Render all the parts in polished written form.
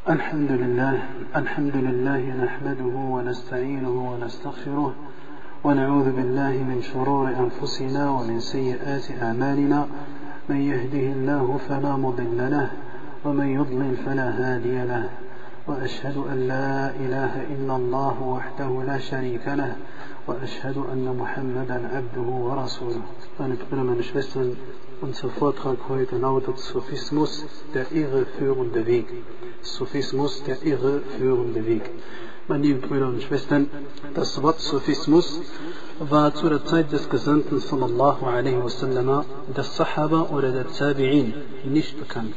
الحمد لله نحمده ونستعينه ونستغفره ونعوذ بالله من شرور أنفسنا ومن سيئات أعمالنا. من يهده الله فلا مضل له ومن يضلل فلا هادي له، وأشهد أن لا إله إلا الله وحده لا شريك له، وأشهد أن محمدا عبده ورسوله. Meine Brüder, meine Schwestern, unser Vortrag heute lautet Sufismus, der irreführende Weg. Sufismus, der irreführende Weg. Meine lieben Brüder und Schwestern, das Wort Sufismus war zu der Zeit des Gesandten sallallahu alaihi wasallam, des Sahaba oder der Tabi'in, nicht bekannt.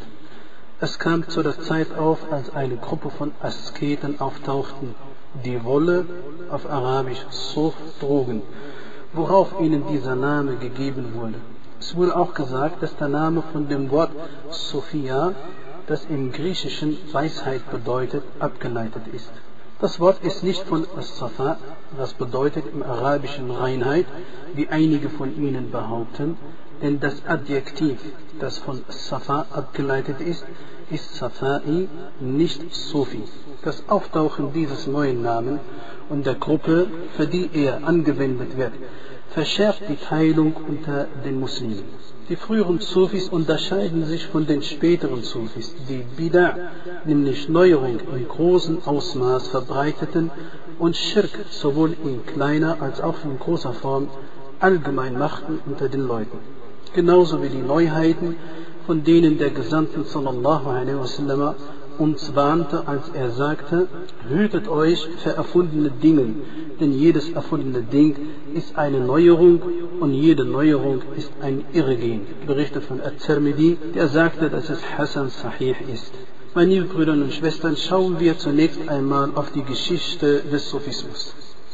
Es kam zu der Zeit auf, als eine Gruppe von Asketen auftauchten, die Wolle, auf Arabisch Suf, trugen, worauf ihnen dieser Name gegeben wurde. Es wurde auch gesagt, dass der Name von dem Wort Sophia, das im Griechischen Weisheit bedeutet, abgeleitet ist. Das Wort ist nicht von As-Safa, was bedeutet im Arabischen Reinheit, wie einige von ihnen behaupten, denn das Adjektiv, das von Safa abgeleitet ist, ist Safai, nicht Sufi. Das Auftauchen dieses neuen Namen und der Gruppe, für die er angewendet wird, verschärft die Teilung unter den Muslimen. Die früheren Sufis unterscheiden sich von den späteren Sufis, die Bid'a, nämlich Neuerung in großem Ausmaß verbreiteten und Schirk sowohl in kleiner als auch in großer Form allgemein machten unter den Leuten. Genauso wie die Neuheiten, von denen der Gesandte sallallahu alaihi wasallam uns warnte, als er sagte: Hütet euch für erfundene Dinge, denn jedes erfundene Ding ist eine Neuerung und jede Neuerung ist ein Irrgehen. Berichte von At-Tirmidhi, der sagte, dass es Hasan Sahih ist. Meine lieben Brüder und Schwestern, schauen wir zunächst einmal auf die Geschichte des Sufismus.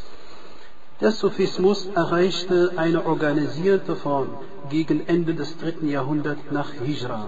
Der Sufismus erreichte eine organisierte Form gegen Ende des 3. Jahrhunderts nach Hijra,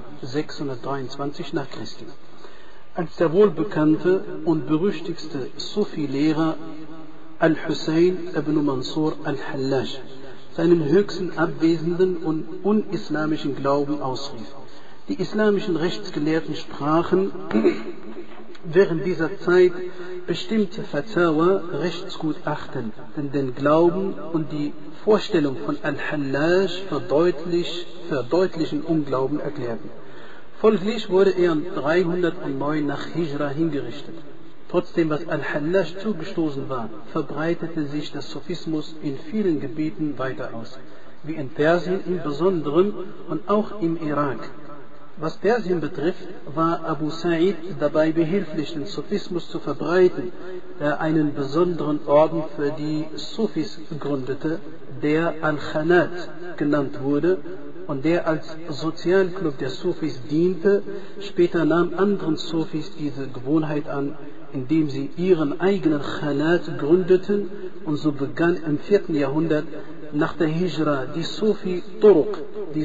623 nach Christi. Als der wohlbekannte und berüchtigste Sufi-Lehrer Al-Hussein ibn Mansur al-Hallaj seinen höchsten abwesenden und unislamischen Glauben ausrief. Die islamischen Rechtsgelehrten sprachen während dieser Zeit bestimmte Fatawa Rechtsgutachten, denn den Glauben und die Vorstellung von Al-Hallaj verdeutlichen Unglauben erklärten. Folglich wurde er 309 nach Hijra hingerichtet. Trotzdem, was Al-Hallaj zugestoßen war, verbreitete sich der Sufismus in vielen Gebieten weiter aus, wie in Persien im Besonderen und auch im Irak. Was Persien betrifft, war Abu Sa'id dabei behilflich, den Sufismus zu verbreiten, der einen besonderen Orden für die Sufis gründete, der Al-Khanat genannt wurde und der als Sozialclub der Sufis diente. Später nahmen anderen Sufis diese Gewohnheit an, indem sie ihren eigenen Khanat gründeten, und so begann im 4. Jahrhundert nach der Hijra die Sufi-Turuq,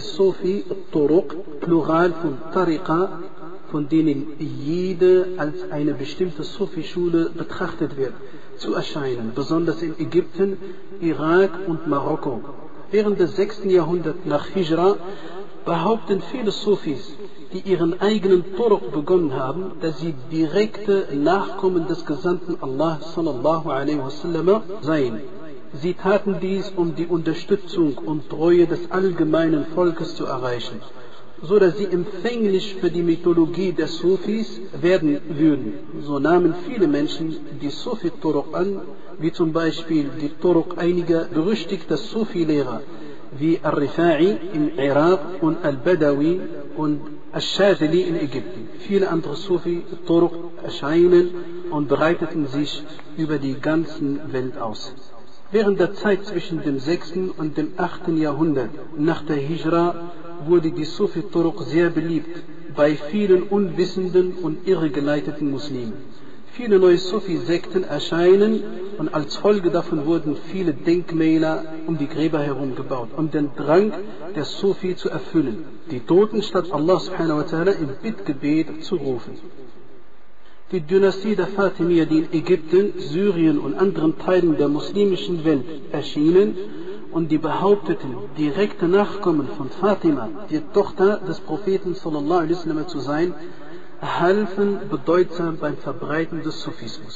Plural von Tariqa, von denen jede als eine bestimmte Sufi-Schule betrachtet wird, zu erscheinen, besonders in Ägypten, Irak und Marokko. Während des 6. Jahrhunderts nach Hijra behaupten viele Sufis, die ihren eigenen Turuq begonnen haben, dass sie direkte Nachkommen des Gesandten Allah sallallahu alaihi wasallam seien. Sie taten dies, um die Unterstützung und Treue des allgemeinen Volkes zu erreichen, so dass sie empfänglich für die Mythologie der Sufis werden würden. So nahmen viele Menschen die Sufi-Turuq an, wie zum Beispiel die Turuq einiger berüchtigter Sufi-Lehrer, wie Al-Rifa'i im Irak und Al-Badawi und Al-Shadili in Ägypten. Viele andere Sufi-Turuq erscheinen und breiteten sich über die ganze Welt aus. Während der Zeit zwischen dem 6. und dem 8. Jahrhundert nach der Hijra wurde die Sufi-Turuq sehr beliebt bei vielen unwissenden und irregeleiteten Muslimen. Viele neue Sufi-Sekten erscheinen und als Folge davon wurden viele Denkmäler um die Gräber herum gebaut, um den Drang der Sufi zu erfüllen, die Toten statt Allah subhanahu wa ta'ala im Bittgebet zu rufen. Die Dynastie der Fatimiyya, die in Ägypten, Syrien und anderen Teilen der muslimischen Welt erschienen und die behaupteten, direkte Nachkommen von Fatima, die Tochter des Propheten sallallahu alaihi wasallam zu sein, halfen bedeutsam beim Verbreiten des Sufismus.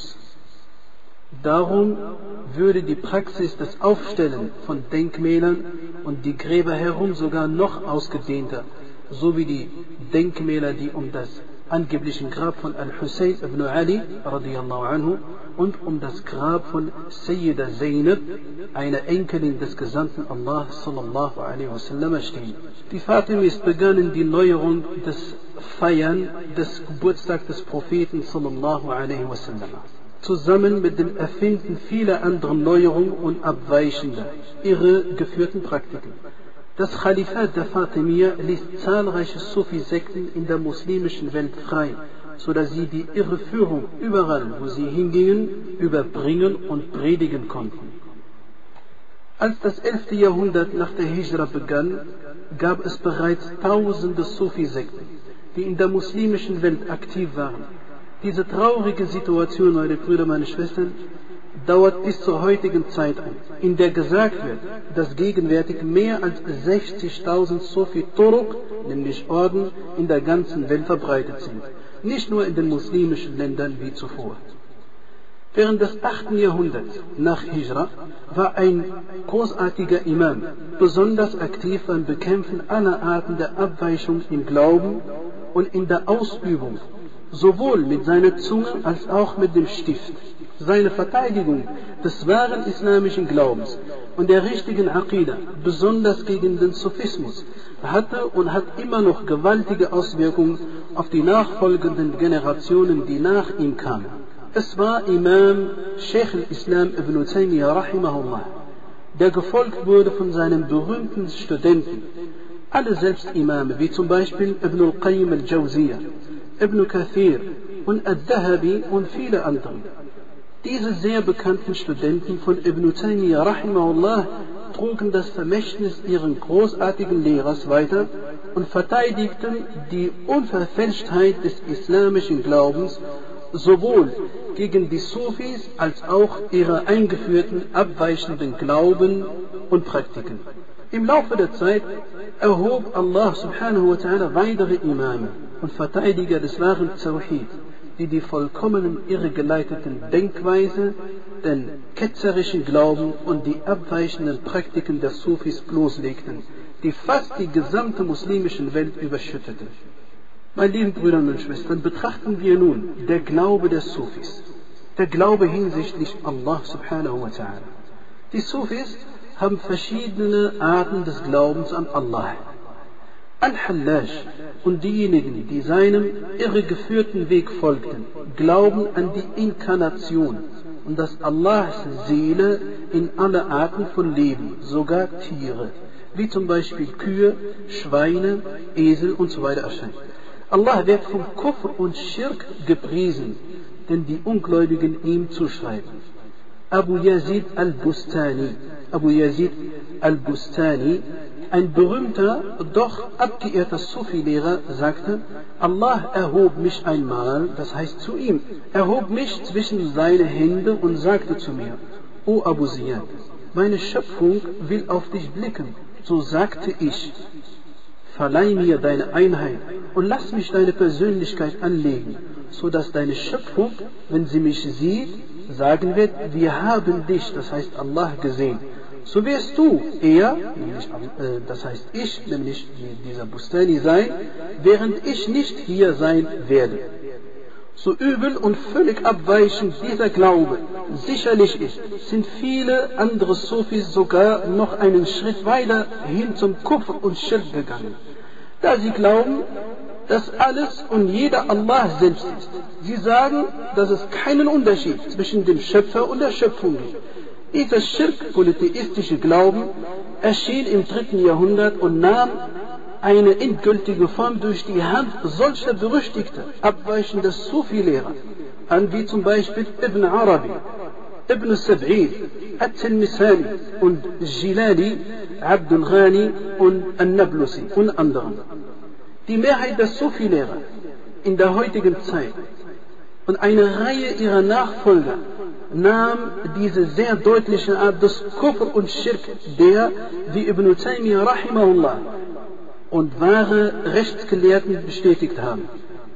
Darum würde die Praxis des Aufstellen von Denkmälern und die Gräber herum sogar noch ausgedehnter, so wie die Denkmäler, die um das angeblichen Grab von Al-Hussein ibn Ali radiyallahu anhu und um das Grab von Sayyida Zainab, einer Enkelin des Gesandten Allah sallallahu alaihi wasallam, stehen. Die Fatimis begannen die Neuerung des Feiern des Geburtstags des Propheten sallallahu alaihi wasallam, zusammen mit dem Erfinden vieler anderer Neuerungen und abweichender, irregeführten Praktiken. Das Khalifat der Fatimiyya ließ zahlreiche Sufi-Sekten in der muslimischen Welt frei, sodass sie die Irreführung überall, wo sie hingingen, überbringen und predigen konnten. Als das 11. Jahrhundert nach der Hijra begann, gab es bereits tausende Sufi-Sekten, die in der muslimischen Welt aktiv waren. Diese traurige Situation, meine Brüder, meine Schwestern, dauert bis zur heutigen Zeit an, in der gesagt wird, dass gegenwärtig mehr als 60.000 Sufi-Turuq, nämlich Orden, in der ganzen Welt verbreitet sind, nicht nur in den muslimischen Ländern wie zuvor. Während des 8. Jahrhunderts nach Hijra war ein großartiger Imam besonders aktiv beim Bekämpfen aller Arten der Abweichung im Glauben und in der Ausübung, sowohl mit seiner Zunge als auch mit dem Stift. Seine Verteidigung des wahren islamischen Glaubens und der richtigen Aqidah, besonders gegen den Sufismus, hatte und hat immer noch gewaltige Auswirkungen auf die nachfolgenden Generationen, die nach ihm kamen. Es war Imam Sheikh al-Islam ibn Taymiyyah rahimahullah, der gefolgt wurde von seinen berühmten Studenten, alle selbst Imame, wie zum Beispiel Ibn al-Qayyim al-Jawziyah, Ibn Kathir und al-Dhahabi und viele andere. Diese sehr bekannten Studenten von Ibn Taymiyyah rahimahullah trugen das Vermächtnis ihren großartigen Lehrers weiter und verteidigten die Unverfälschtheit des islamischen Glaubens sowohl gegen die Sufis als auch ihre eingeführten abweichenden Glauben und Praktiken. Im Laufe der Zeit erhob Allah subhanahu wa ta'ala weitere Imame und Verteidiger des wahren Tawhid, die die vollkommenen irregeleiteten Denkweise, den ketzerischen Glauben und die abweichenden Praktiken der Sufis bloßlegten, die fast die gesamte muslimische Welt überschütteten. Meine lieben Brüder und Schwestern, betrachten wir nun der Glaube der Sufis, der Glaube hinsichtlich Allah subhanahu wa ta'ala. Die Sufis haben verschiedene Arten des Glaubens an Allah. Al-Hallaj und diejenigen, die seinem irregeführten Weg folgten, glauben an die Inkarnation und dass Allahs Seele in alle Arten von Leben, sogar Tiere, wie zum Beispiel Kühe, Schweine, Esel und so weiter erscheint. Allah wird vom Kufr und Schirk gepriesen, den die Ungläubigen ihm zuschreiben. Abu Yazid al-Bustani, ein berühmter, doch abgeehrter Sufi-Lehrer, sagte, Allah erhob mich einmal, das heißt zu ihm, erhob mich zwischen seine Hände und sagte zu mir, O Abu Ziyad, meine Schöpfung will auf dich blicken. So sagte ich, verleih mir deine Einheit und lass mich deine Persönlichkeit anlegen, so dass deine Schöpfung, wenn sie mich sieht, sagen wird, wir haben dich, das heißt Allah, gesehen. So wirst du eher, nämlich, das heißt ich, nämlich dieser Bustani sein, während ich nicht hier sein werde. So übel und völlig abweichend dieser Glaube sicherlich ist, sind viele andere Sufis sogar noch einen Schritt weiter hin zum Kufr und Schirk gegangen, da sie glauben, dass alles und jeder Allah selbst ist. Sie sagen, dass es keinen Unterschied zwischen dem Schöpfer und der Schöpfung gibt. Dieser schirk-polytheistische Glauben erschien im 3. Jahrhundert und nahm eine endgültige Form durch die Hand solcher berüchtigter, abweichender Sufi-Lehrer an, wie zum Beispiel Ibn Arabi, Ibn Sab'id, At-Tilmisani und Jilani, Abdul Ghani und An-Nablusi und anderen. Die Mehrheit der Sufi-Lehrer in der heutigen Zeit und eine Reihe ihrer Nachfolger nahm diese sehr deutliche Art des Kufr und Schirk, der, wie Ibn Taymiyyah rahimahullah und wahre Rechtsgelehrten bestätigt haben,